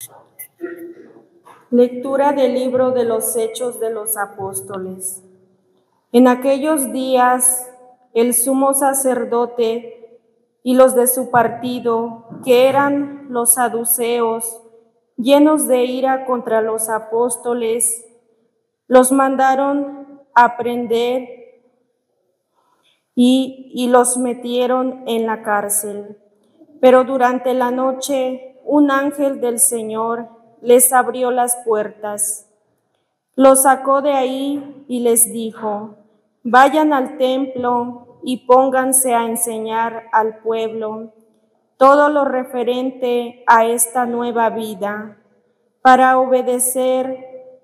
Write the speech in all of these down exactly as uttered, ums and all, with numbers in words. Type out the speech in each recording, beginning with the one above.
Lectura del libro de los Hechos de los Apóstoles. En aquellos días, el sumo sacerdote y los de su partido, que eran los saduceos, llenos de ira contra los apóstoles, los mandaron a prender y, y los metieron en la cárcel. Pero durante la noche, un ángel del Señor les abrió las puertas. Los sacó de ahí y les dijo: vayan al templo y pónganse a enseñar al pueblo todo lo referente a esta nueva vida, para obedecer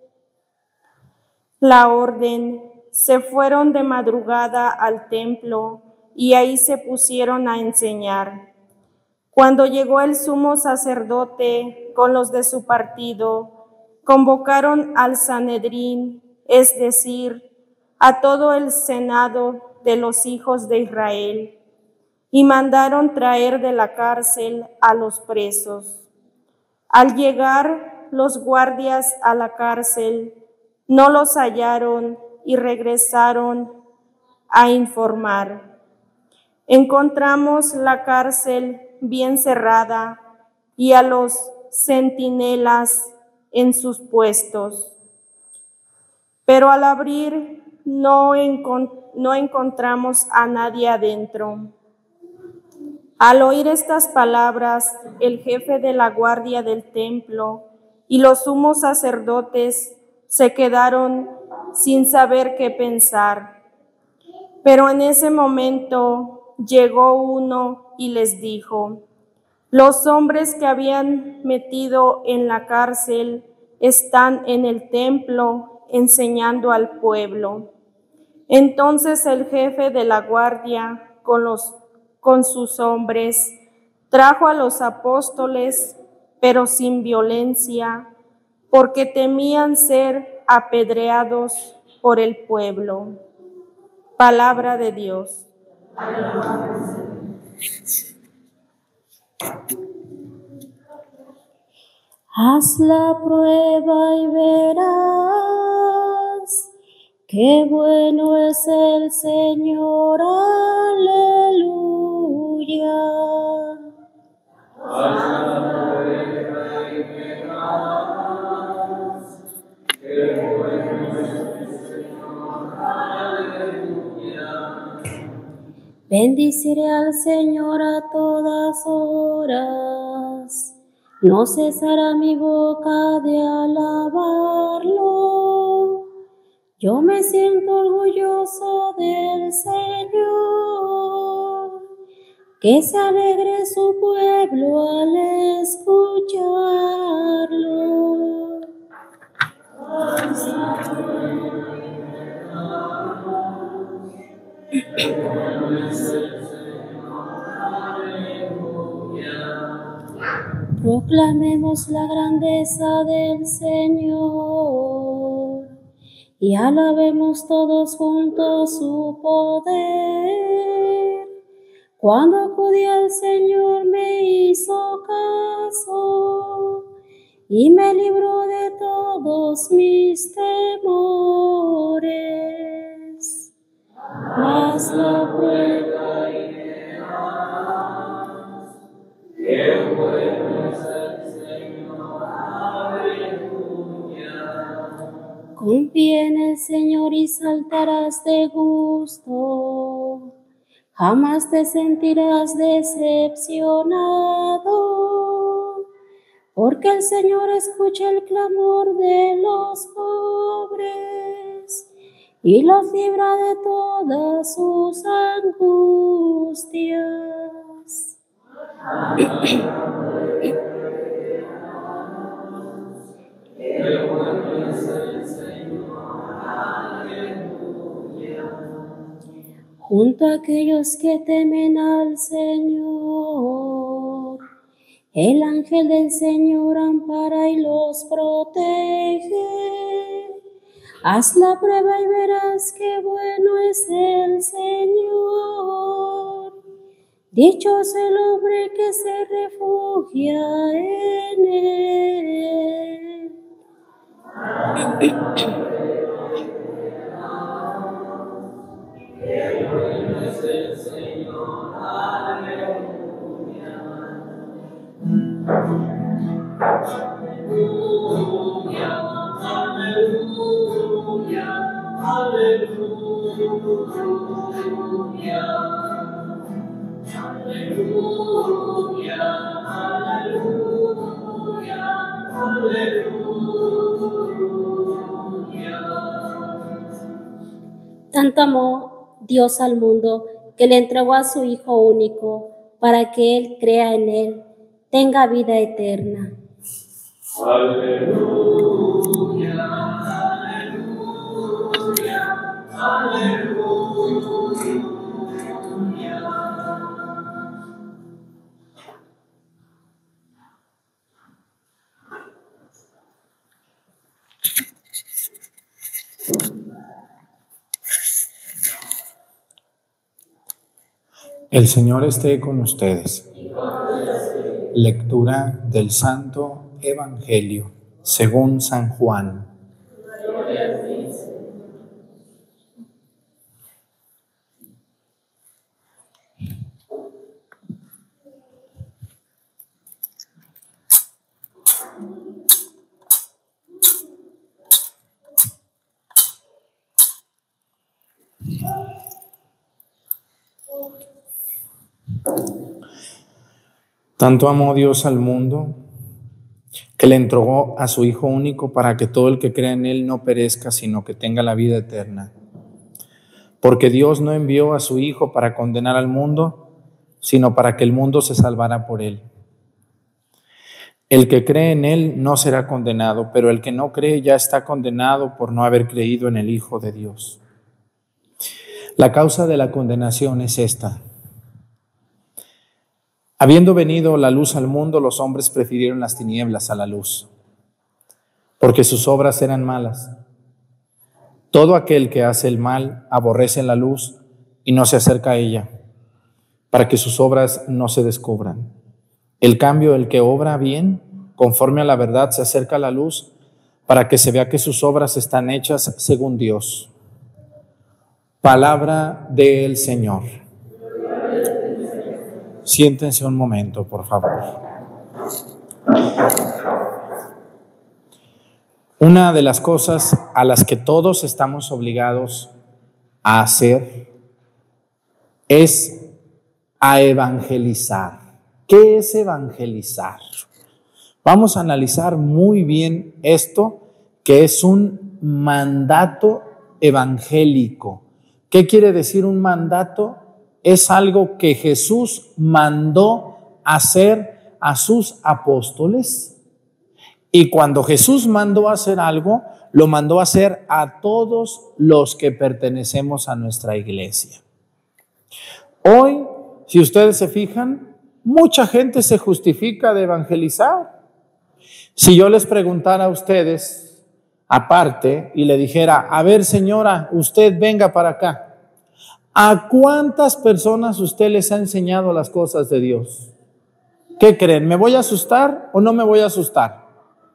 la orden. Se fueron de madrugada al templo y ahí se pusieron a enseñar. Cuando llegó el sumo sacerdote con los de su partido, convocaron al Sanedrín, es decir, a todo el senado de los hijos de Israel, y mandaron traer de la cárcel a los presos. Al llegar los guardias a la cárcel, no los hallaron y regresaron a informar: encontramos la cárcel bien cerrada y a los centinelas en sus puestos. Pero al abrir no, encont- no encontramos a nadie adentro. Al oír estas palabras, el jefe de la guardia del templo y los sumos sacerdotes se quedaron sin saber qué pensar. Pero en ese momento llegó uno y les dijo: los hombres que habían metido en la cárcel están en el templo enseñando al pueblo. Entonces el jefe de la guardia con, los, con sus hombres trajo a los apóstoles, pero sin violencia, porque temían ser apedreados por el pueblo. Palabra de Dios. Haz la prueba y verás qué bueno es el Señor. Aleluya. Haz la prueba y verás qué bueno es el Señor. Aleluya. Bendiciré al Señor a todas horas. No cesará mi boca de alabarlo. Yo me siento orgulloso del Señor. Que se alegre su pueblo al escucharlo. Proclamemos la grandeza del Señor y alabemos todos juntos su poder. Cuando acudí al Señor me hizo caso y me libró de todos mis temores. Haz la prueba y verás qué bueno es el Señor. Aleluya. Confía en el Señor y saltarás de gusto. Jamás te sentirás decepcionado, porque el Señor escucha el clamor de los pobres y los libra de todas sus angustias. Junto a aquellos que temen al Señor, el ángel del Señor ampara y los protege. Haz la prueba y verás qué bueno es el Señor. Dichoso el hombre que se refugia en él. Tanto amó Dios al mundo que le entregó a su Hijo único para que Él crea en Él, tenga vida eterna. Aleluya, aleluya, aleluya. El Señor esté con ustedes. Lectura del Santo Evangelio según San Juan. Tanto amó Dios al mundo que le entregó a su Hijo único para que todo el que crea en Él no perezca, sino que tenga la vida eterna. Porque Dios no envió a su Hijo para condenar al mundo, sino para que el mundo se salvara por Él. El que cree en Él no será condenado, pero el que no cree ya está condenado por no haber creído en el Hijo de Dios. La causa de la condenación es esta: habiendo venido la luz al mundo, los hombres prefirieron las tinieblas a la luz, porque sus obras eran malas. Todo aquel que hace el mal aborrece la luz y no se acerca a ella, para que sus obras no se descubran. En cambio, el que obra bien, conforme a la verdad, se acerca a la luz, para que se vea que sus obras están hechas según Dios. Palabra del Señor. Siéntense un momento, por favor. Una de las cosas a las que todos estamos obligados a hacer es a evangelizar. ¿Qué es evangelizar? Vamos a analizar muy bien esto, que es un mandato evangélico. ¿Qué quiere decir un mandato? Es algo que Jesús mandó hacer a sus apóstoles, y cuando Jesús mandó hacer algo, lo mandó hacer a todos los que pertenecemos a nuestra iglesia. Hoy, si ustedes se fijan, mucha gente se justifica de evangelizar. Si yo les preguntara a ustedes, aparte, y le dijera: a ver, señora, usted venga para acá, ¿a cuántas personas usted les ha enseñado las cosas de Dios? ¿Qué creen? ¿Me voy a asustar o no me voy a asustar?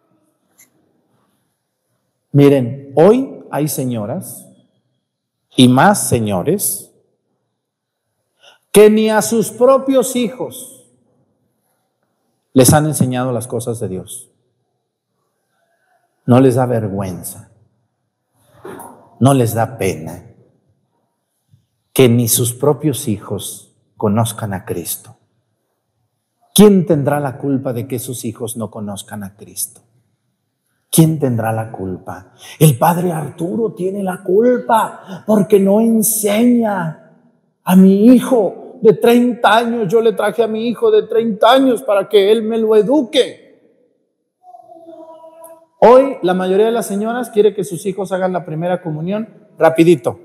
Miren, hoy hay señoras y más señores que ni a sus propios hijos les han enseñado las cosas de Dios. No les da vergüenza, no les da pena que ni sus propios hijos conozcan a Cristo. ¿Quién tendrá la culpa de que sus hijos no conozcan a Cristo? ¿Quién tendrá la culpa? El padre Arturo tiene la culpa porque no enseña a mi hijo de treinta años. Yo le traje a mi hijo de treinta años para que él me lo eduque. Hoy la mayoría de las señoras quiere que sus hijos hagan la primera comunión rapidito,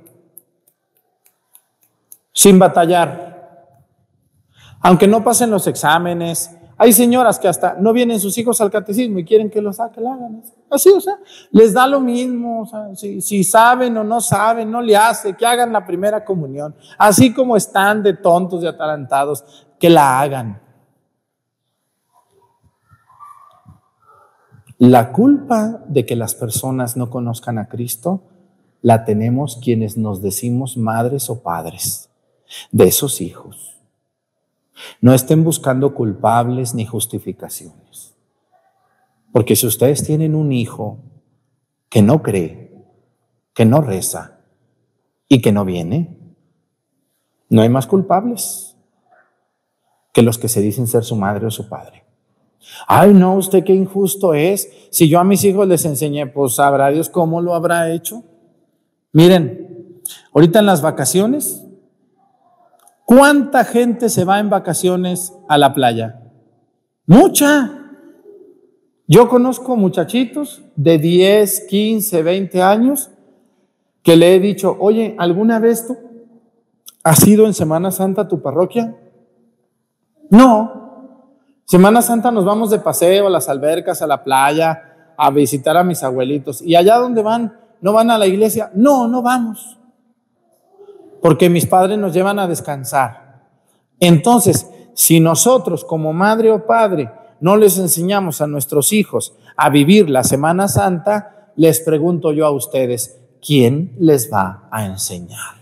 sin batallar, aunque no pasen los exámenes. Hay señoras que hasta no vienen sus hijos al catecismo y quieren que lo saquen, lo hagan. Así, o sea, les da lo mismo. O sea, si, si saben o no saben, no le hace, que hagan la primera comunión. Así como están de tontos y atarantados, que la hagan. La culpa de que las personas no conozcan a Cristo la tenemos quienes nos decimos madres o padres de esos hijos. No estén buscando culpables ni justificaciones. Porque si ustedes tienen un hijo que no cree, que no reza y que no viene, no hay más culpables que los que se dicen ser su madre o su padre. Ay, no, usted qué injusto es. Si yo a mis hijos les enseñé, pues sabrá Dios cómo lo habrá hecho. Miren, ahorita en las vacaciones, ¿cuánta gente se va en vacaciones a la playa? Mucha. Yo conozco muchachitos de diez, quince, veinte años que le he dicho, oye, ¿alguna vez tú has ido en Semana Santa a tu parroquia? No. Semana Santa nos vamos de paseo a las albercas, a la playa, a visitar a mis abuelitos. ¿Y allá dónde van? ¿No van a la iglesia? No, no vamos. Porque mis padres nos llevan a descansar. Entonces, si nosotros como madre o padre no les enseñamos a nuestros hijos a vivir la Semana Santa, les pregunto yo a ustedes, ¿quién les va a enseñar?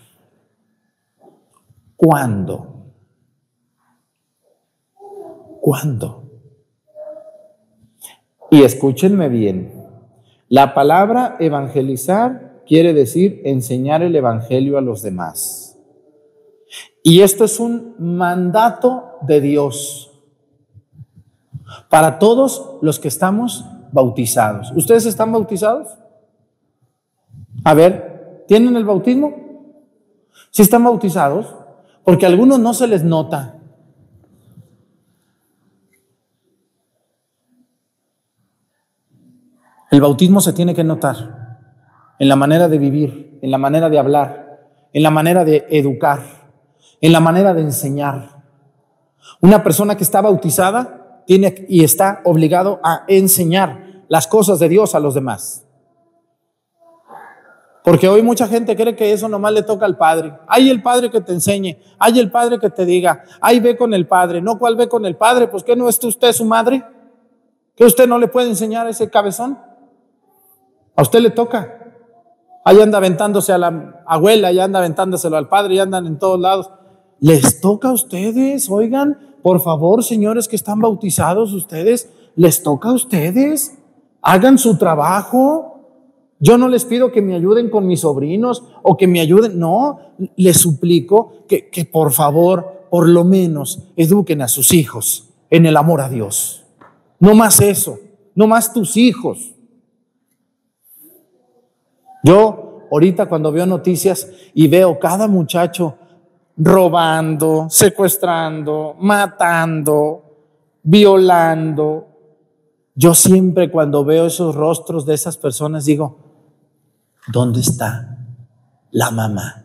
¿Cuándo? ¿Cuándo? Y escúchenme bien, la palabra evangelizar quiere decir enseñar el evangelio a los demás. Y esto es un mandato de Dios para todos los que estamos bautizados. ¿Ustedes están bautizados? A ver, ¿tienen el bautismo? ¿Sí están bautizados? Porque a algunos no se les nota. El bautismo se tiene que notar en la manera de vivir, en la manera de hablar, en la manera de educar, en la manera de enseñar. Una persona que está bautizada tiene y está obligado a enseñar las cosas de Dios a los demás. Porque hoy mucha gente cree que eso nomás le toca al padre. Hay el padre que te enseñe, hay el padre que te diga, ahí ve con el padre. No, ¿cuál ve con el padre? Pues ¿qué no es usted su madre? ¿Que usted no le puede enseñar a ese cabezón? A usted le toca. Ahí anda aventándose a la abuela, ahí anda aventándoselo al padre, y andan en todos lados. Les toca a ustedes, oigan, por favor, señores que están bautizados, ustedes, les toca a ustedes. Hagan su trabajo. Yo no les pido que me ayuden con mis sobrinos o que me ayuden, no, les suplico que, que por favor, por lo menos, eduquen a sus hijos en el amor a Dios. No más eso, no más tus hijos. Yo ahorita cuando veo noticias y veo cada muchacho robando, secuestrando, matando, violando, yo siempre cuando veo esos rostros de esas personas digo, ¿dónde está la mamá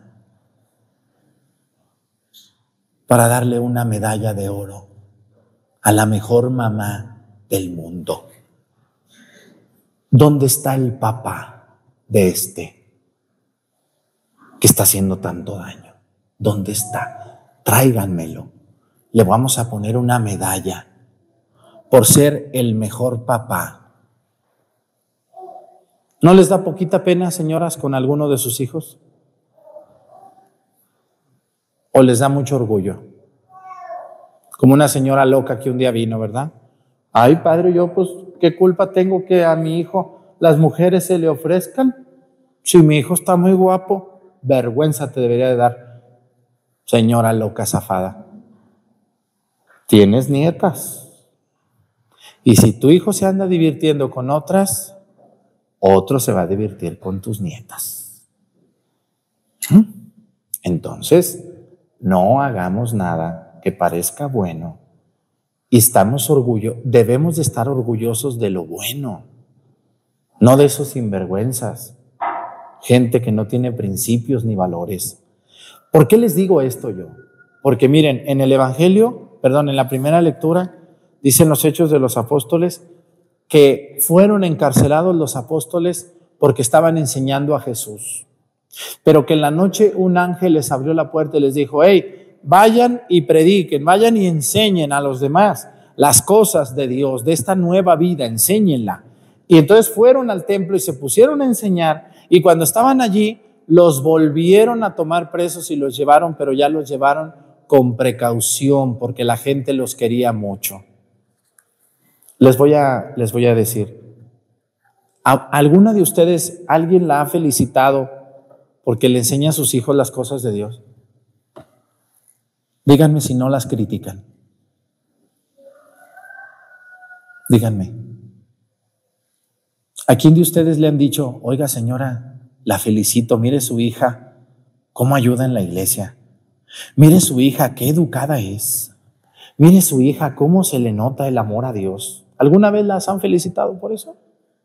para darle una medalla de oro a la mejor mamá del mundo? ¿Dónde está el papá de este que está haciendo tanto daño? ¿Dónde está? Tráiganmelo. Le vamos a poner una medalla por ser el mejor papá. ¿No les da poquita pena, señoras, con alguno de sus hijos? ¿O les da mucho orgullo? Como una señora loca que un día vino, ¿verdad? Ay, padre, yo pues, ¿qué culpa tengo que a mi hijo las mujeres se le ofrezcan? Si mi hijo está muy guapo, vergüenza te debería de dar. Señora loca zafada, tienes nietas. Y si tu hijo se anda divirtiendo con otras, otro se va a divertir con tus nietas. Entonces, no hagamos nada que parezca bueno. Y estamos orgullosos, debemos de estar orgullosos de lo bueno, no de esos sinvergüenzas, gente que no tiene principios ni valores. ¿Por qué les digo esto yo? Porque miren, en el Evangelio, perdón, en la primera lectura, dicen los Hechos de los Apóstoles que fueron encarcelados los apóstoles porque estaban enseñando a Jesús. Pero que en la noche un ángel les abrió la puerta y les dijo, hey, vayan y prediquen, vayan y enseñen a los demás las cosas de Dios, de esta nueva vida, enséñenla. Y entonces fueron al templo y se pusieron a enseñar, y cuando estaban allí, los volvieron a tomar presos y los llevaron, pero ya los llevaron con precaución, porque la gente los quería mucho. Les voy a, les voy a decir, ¿a alguna de ustedes, alguien la ha felicitado porque le enseña a sus hijos las cosas de Dios? Díganme si no las critican. Díganme. ¿A quién de ustedes le han dicho, oiga señora, la felicito, mire su hija, cómo ayuda en la iglesia? Mire su hija, qué educada es. Mire su hija, cómo se le nota el amor a Dios. ¿Alguna vez las han felicitado por eso?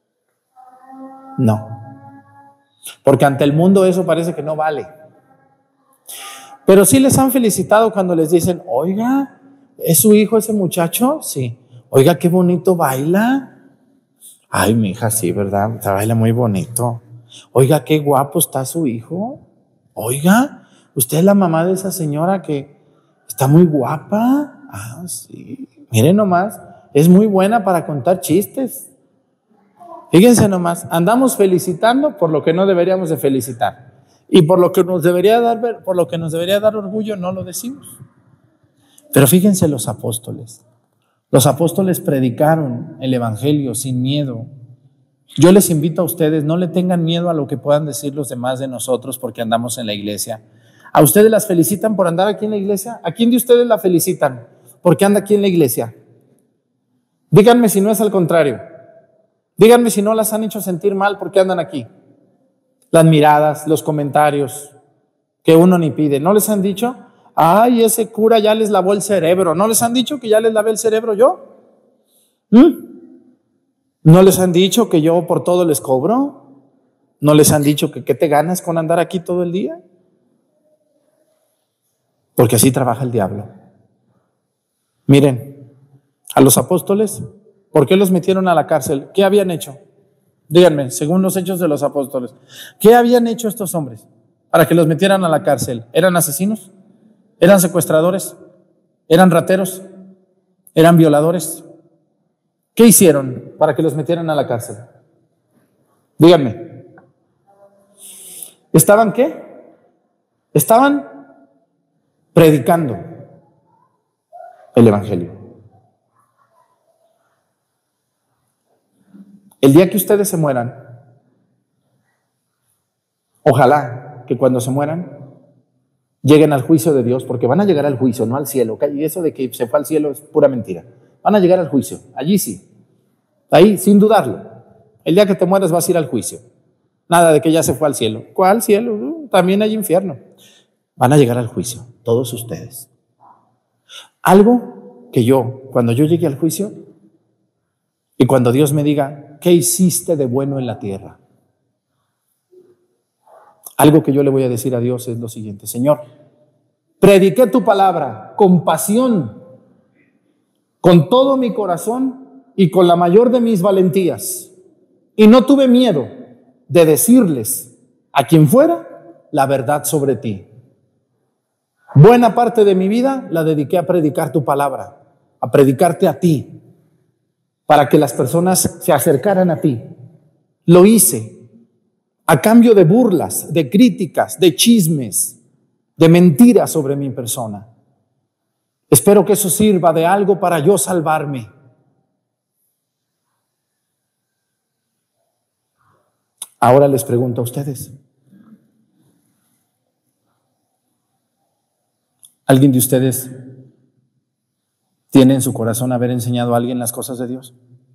No. Porque ante el mundo eso parece que no vale. Pero sí les han felicitado cuando les dicen, oiga, ¿es su hijo ese muchacho? Sí. Oiga, qué bonito baila. Ay, mi hija, sí, ¿verdad? Se baila muy bonito. Oiga, qué guapo está su hijo. Oiga, usted es la mamá de esa señora que está muy guapa. Ah, sí. Miren nomás, es muy buena para contar chistes. Fíjense nomás, andamos felicitando por lo que no deberíamos de felicitar. Y por lo que nos debería dar, por lo que nos debería dar orgullo, no lo decimos. Pero fíjense los apóstoles. Los apóstoles predicaron el evangelio sin miedo. Yo les invito a ustedes, no le tengan miedo a lo que puedan decir los demás de nosotros porque andamos en la iglesia. ¿A ustedes las felicitan por andar aquí en la iglesia? ¿A quién de ustedes la felicitan porque anda aquí en la iglesia? Díganme si no es al contrario. Díganme si no las han hecho sentir mal porque andan aquí. Las miradas, los comentarios que uno ni pide. ¿No les han dicho? Ay, ese cura ya les lavó el cerebro. ¿No les han dicho que ya les lavé el cerebro yo? ¿Mm? ¿No les han dicho que yo por todo les cobro? ¿No les han dicho que qué te ganas con andar aquí todo el día? Porque así trabaja el diablo. Miren, a los apóstoles, ¿por qué los metieron a la cárcel? ¿Qué habían hecho? Díganme, según los hechos de los apóstoles, ¿qué habían hecho estos hombres para que los metieran a la cárcel? ¿Eran asesinos? ¿Eran secuestradores? ¿Eran rateros? ¿Eran violadores? ¿Qué hicieron para que los metieran a la cárcel? Díganme. ¿Estaban qué? Estaban predicando el evangelio. El día que ustedes se mueran, ojalá que cuando se mueran lleguen al juicio de Dios, porque van a llegar al juicio, no al cielo. Y eso de que se fue al cielo es pura mentira. Van a llegar al juicio, allí sí. Ahí, sin dudarlo. El día que te mueras vas a ir al juicio. Nada de que ya se fue al cielo. ¿Cuál cielo? Uh, también hay infierno. Van a llegar al juicio, todos ustedes. Algo que yo, cuando yo llegue al juicio, y cuando Dios me diga, ¿qué hiciste de bueno en la tierra? Algo que yo le voy a decir a Dios es lo siguiente: Señor, prediqué tu palabra con pasión, con todo mi corazón y con la mayor de mis valentías. Y no tuve miedo de decirles a quien fuera la verdad sobre ti. Buena parte de mi vida la dediqué a predicar tu palabra, a predicarte a ti, para que las personas se acercaran a ti. Lo hice a cambio de burlas, de críticas, de chismes, de mentiras sobre mi persona. Espero que eso sirva de algo para yo salvarme. Ahora les pregunto a ustedes. ¿Alguien de ustedes tiene en su corazón haber enseñado a alguien las cosas de Dios?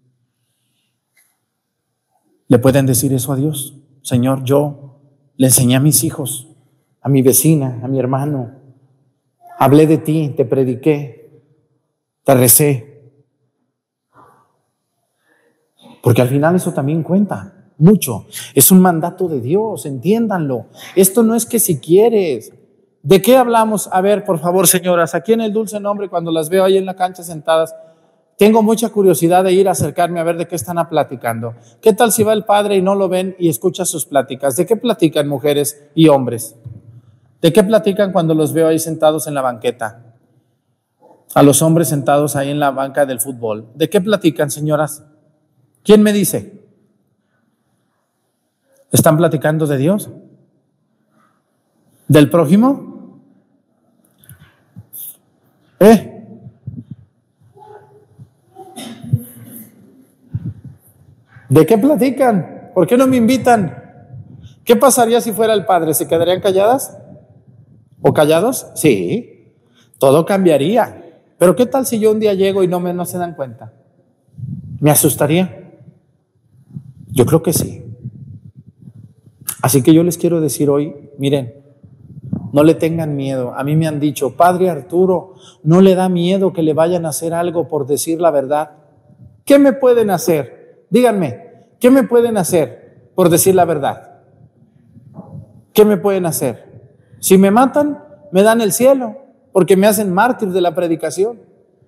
¿Le pueden decir eso a Dios? Señor, yo le enseñé a mis hijos, a mi vecina, a mi hermano, hablé de ti, te prediqué, te recé. Porque al final eso también cuenta mucho. Es un mandato de Dios, entiéndanlo. Esto no es que si quieres. ¿De qué hablamos? A ver, por favor, señoras, aquí en el Dulce Nombre, cuando las veo ahí en la cancha sentadas, tengo mucha curiosidad de ir a acercarme a ver de qué están platicando. ¿Qué tal si va el padre y no lo ven y escucha sus pláticas? ¿De qué platican mujeres y hombres? ¿De qué platican cuando los veo ahí sentados en la banqueta? A los hombres sentados ahí en la banca del fútbol. ¿De qué platican, señoras? ¿Quién me dice? ¿Están platicando de Dios? ¿Del prójimo? ¿Eh? ¿De qué platican? ¿Por qué no me invitan? ¿Qué pasaría si fuera el padre? ¿Se quedarían calladas? ¿O callados? Sí, todo cambiaría. Pero ¿qué tal si yo un día llego y no, me, no se dan cuenta? ¿Me asustaría? Yo creo que sí. Así que yo les quiero decir hoy, miren, no le tengan miedo. A mí me han dicho, Padre Arturo, ¿no le da miedo que le vayan a hacer algo por decir la verdad? ¿Qué me pueden hacer? Díganme, ¿qué me pueden hacer por decir la verdad? ¿Qué me pueden hacer? Si me matan, me dan el cielo, porque me hacen mártir de la predicación.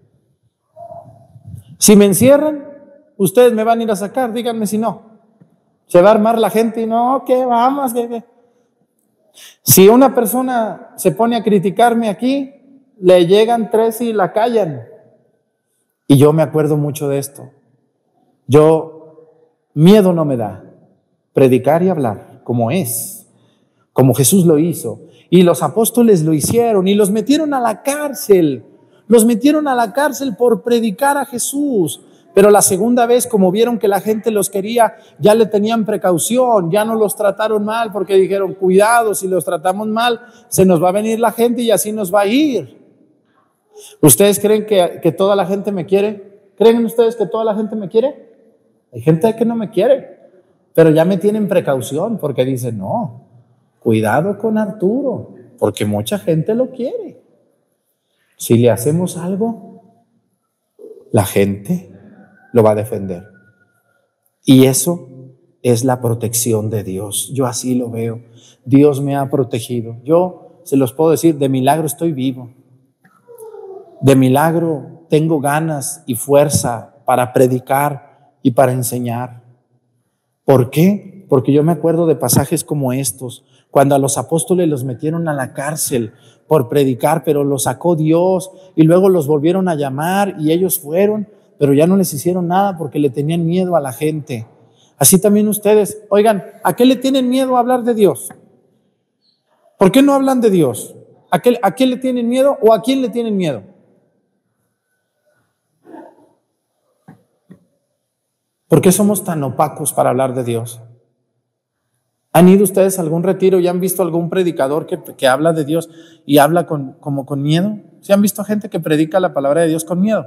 Si me encierran, ustedes me van a ir a sacar, díganme si no. Se va a armar la gente y no, ¿qué vamos? ¿Qué, qué? Si una persona se pone a criticarme aquí, le llegan tres y la callan. Y yo me acuerdo mucho de esto. Yo, miedo no me da. Predicar y hablar, como es, como Jesús lo hizo. Y los apóstoles lo hicieron y los metieron a la cárcel. Los metieron a la cárcel por predicar a Jesús. Pero la segunda vez, como vieron que la gente los quería, ya le tenían precaución, ya no los trataron mal porque dijeron, cuidado, si los tratamos mal, se nos va a venir la gente y así nos va a ir. ¿Ustedes creen que, que toda la gente me quiere? ¿Creen ustedes que toda la gente me quiere? Hay gente que no me quiere, pero ya me tienen precaución porque dicen, no, cuidado con Arturo, porque mucha gente lo quiere. Si le hacemos algo, la gente lo va a defender. Y eso es la protección de Dios. Yo así lo veo. Dios me ha protegido. Yo se los puedo decir, de milagro estoy vivo. De milagro tengo ganas y fuerza para predicar y para enseñar. ¿Por qué? Porque yo me acuerdo de pasajes como estos, cuando a los apóstoles los metieron a la cárcel por predicar, pero los sacó Dios y luego los volvieron a llamar y ellos fueron, pero ya no les hicieron nada porque le tenían miedo a la gente. Así también ustedes, oigan, ¿a qué le tienen miedo a hablar de Dios? ¿Por qué no hablan de Dios? ¿A qué, a qué le tienen miedo o a quién le tienen miedo? ¿Por qué somos tan opacos para hablar de Dios? ¿Han ido ustedes a algún retiro y han visto algún predicador que, que habla de Dios y habla con, como con miedo? ¿Sí han visto gente que predica la palabra de Dios con miedo?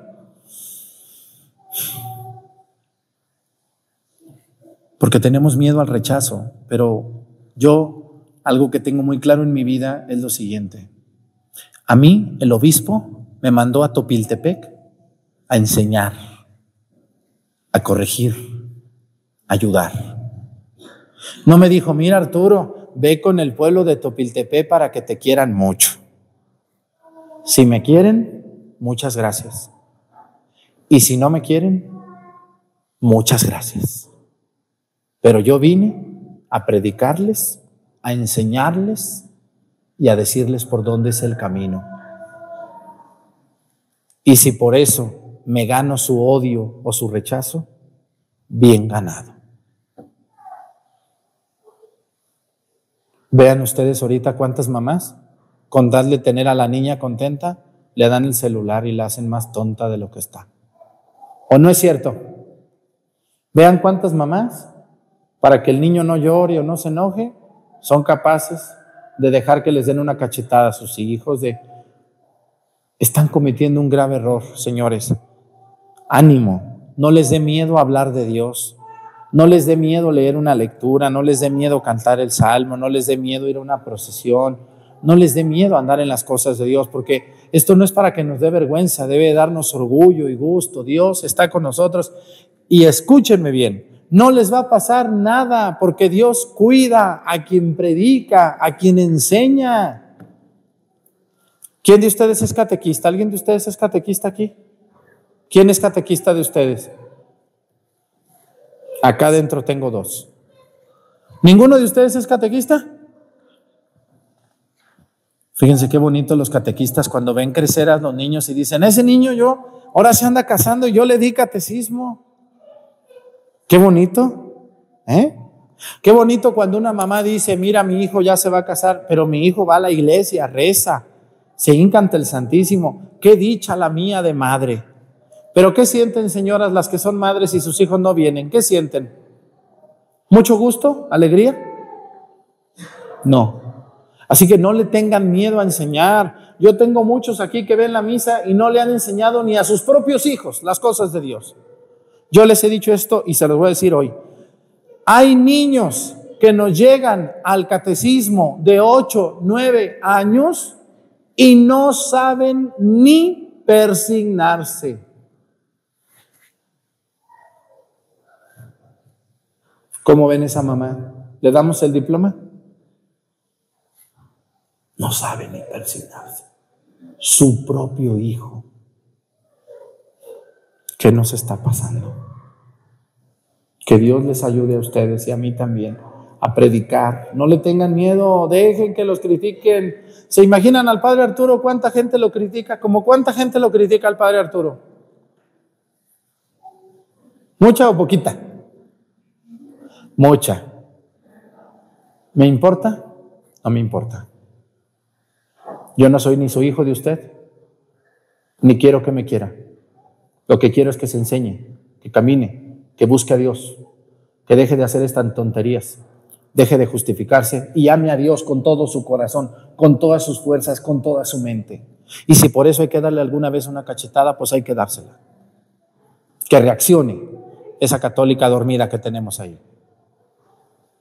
Porque tenemos miedo al rechazo, pero yo, algo que tengo muy claro en mi vida es lo siguiente. A mí, el obispo me mandó a Topiltepec a enseñar, a corregir, a ayudar. No me dijo, mira Arturo, ve con el pueblo de Topiltepec para que te quieran mucho. Si me quieren, muchas gracias. Y si no me quieren, muchas gracias. Pero yo vine a predicarles, a enseñarles y a decirles por dónde es el camino. Y si por eso me gano su odio o su rechazo, bien ganado. Vean ustedes ahorita cuántas mamás, con darle tener a la niña contenta, le dan el celular y la hacen más tonta de lo que está. ¿O no es cierto? Vean cuántas mamás, para que el niño no llore o no se enoje, son capaces de dejar que les den una cachetada a sus hijos. De... Están cometiendo un grave error, señores. Ánimo, no les dé miedo hablar de Dios. No les dé miedo leer una lectura, no les dé miedo cantar el salmo, no les dé miedo ir a una procesión, no les dé miedo andar en las cosas de Dios, porque esto no es para que nos dé vergüenza, debe darnos orgullo y gusto. Dios está con nosotros y escúchenme bien. No les va a pasar nada porque Dios cuida a quien predica, a quien enseña. ¿Quién de ustedes es catequista? ¿Alguien de ustedes es catequista aquí? ¿Quién es catequista de ustedes? Acá adentro tengo dos. ¿Ninguno de ustedes es catequista? Fíjense qué bonito los catequistas cuando ven crecer a los niños y dicen, ese niño yo, ahora se anda casando y yo le di catecismo. Qué bonito, ¿eh? Qué bonito cuando una mamá dice, mira, mi hijo ya se va a casar, pero mi hijo va a la iglesia, reza, se hinca ante el Santísimo. Qué dicha la mía de madre. Pero ¿qué sienten, señoras, las que son madres y sus hijos no vienen? ¿Qué sienten? ¿Mucho gusto? ¿Alegría? No. Así que no le tengan miedo a enseñar. Yo tengo muchos aquí que ven la misa y no le han enseñado ni a sus propios hijos las cosas de Dios. Yo les he dicho esto y se los voy a decir hoy. Hay niños que nos llegan al catecismo de ocho, nueve años y no saben ni persignarse. ¿Cómo ven esa mamá? ¿Le damos el diploma? No sabe ni persignarse. Su propio hijo. ¿Qué nos está pasando? Que Dios les ayude a ustedes y a mí también a predicar. No le tengan miedo, dejen que los critiquen. ¿Se imaginan al Padre Arturo cuánta gente lo critica? ¿Cómo cuánta gente lo critica al Padre Arturo? ¿Mucha o poquita? Mucha. ¿Me importa? No me importa. Yo no soy ni su hijo de usted, ni quiero que me quiera. Lo que quiero es que se enseñe, que camine, que busque a Dios, que deje de hacer estas tonterías, deje de justificarse y ame a Dios con todo su corazón, con todas sus fuerzas, con toda su mente. Y si por eso hay que darle alguna vez una cachetada, pues hay que dársela. Que reaccione esa católica dormida que tenemos ahí.